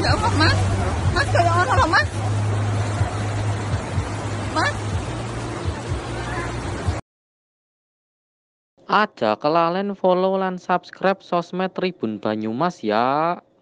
Ya Allah, Mas. Mas kaya ono lho, Mas. Mas. Aja kelalen follow lan subscribe sosmed Tribun Banyumas ya.